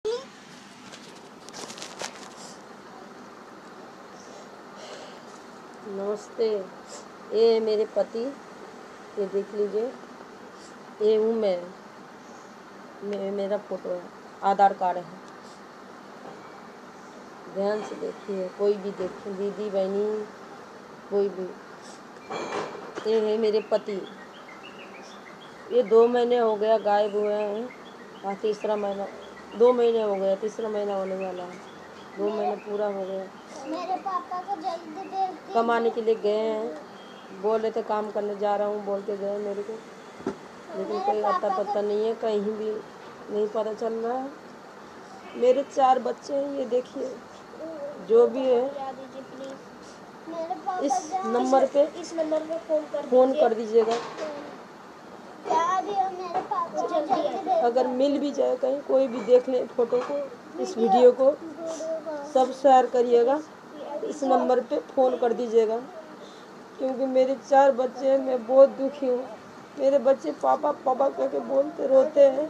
नमस्ते। ये मेरे पति, ये देख लीजिए, ये हूँ मैं, मेरा फोटो है, आधार कार्ड है। ध्यान से देखिए, कोई भी देखे, दीदी बहनी कोई भी। ये है मेरे पति। ये 2 महीने हो गया गायब हुए हैं। तीसरा महीना, 2 महीने हो गया, तीसरा महीना होने वाला है। 2 महीने पूरा हो गया। मेरे पापा को जल्दी देख कमाने के लिए गए हैं, बोल रहे थे काम करने जा रहा हूँ बोल के गए मेरे को, लेकिन कोई अता पता नहीं है, कहीं भी नहीं पता चल रहा है। मेरे 4 बच्चे हैं, ये देखिए, जो भी है इस नंबर पे फ़ोन कर दीजिएगा। अगर मिल भी जाए कहीं, कोई भी देख ले फोटो को, इस वीडियो को सब शेयर करिएगा। इस नंबर पे फ़ोन कर दीजिएगा, क्योंकि मेरे 4 बच्चे हैं, मैं बहुत दुखी हूँ। मेरे बच्चे पापा पापा करके बोलते रोते हैं,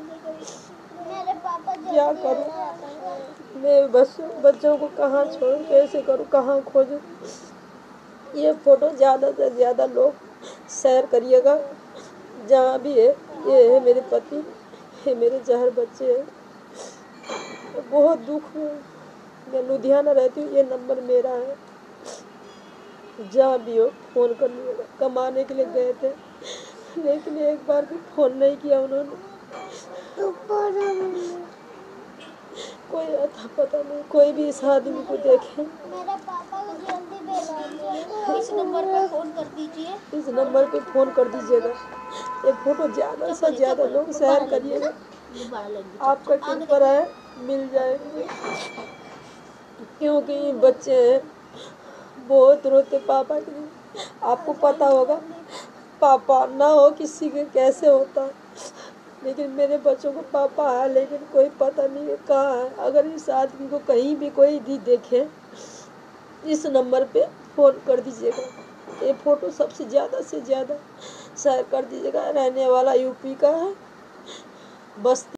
क्या करूँ मैं? बस बच्चों को कहाँ छोड़ूं, कैसे करूँ, कहाँ खोजूं? ये फ़ोटो ज़्यादा से ज़्यादा लोग शेयर करिएगा, जहाँ भी है। ये है मेरे पति, ये मेरे 4 बच्चे हैं। बहुत दुख है। मैं लुधियाना रहती हूँ, ये नंबर मेरा है। जहाँ भी हो फ़ोन कर लीजिएगा। कमाने के लिए गए थे, लेकिन एक बार भी फ़ोन नहीं किया उन्होंने। कोई अता पता नहीं, कोई भी इस आदमी को देखे। मेरे पापा को जल्दी भेजिए। इस नंबर पे फ़ोन कर दीजिए। इस नंबर पे फ़ोन कर दीजिएगा। ये फ़ोटो ज़्यादा से ज़्यादा लोग शेयर करिएगा। आपका टिप्पर है, मिल जाएंगे, क्योंकि बच्चे हैं बहुत रोते पापा के लिए। आपको पता होगा, पापा ना हो किसी के कैसे होता, लेकिन मेरे बच्चों को पापा है, लेकिन कोई पता नहीं है कहाँ है। अगर इस आदमी को कहीं भी कोई भी देखे, इस नंबर पे फ़ोन कर दीजिएगा। ये फ़ोटो सबसे ज़्यादा से ज़्यादा शेयर कर दीजिएगा। रहने वाला यूपी का है, बस्ती।